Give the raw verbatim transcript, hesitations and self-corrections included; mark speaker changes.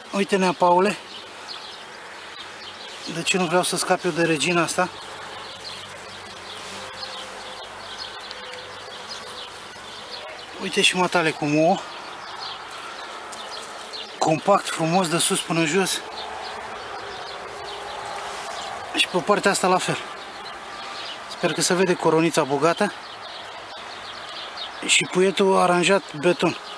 Speaker 1: Uite, nea Paule, de ce nu vreau să scap eu de regina asta? Uite și matale cum ouă, compact, frumos, de sus până jos. Și pe partea asta la fel. Sper că se vede coronița bogată și puietul aranjat beton.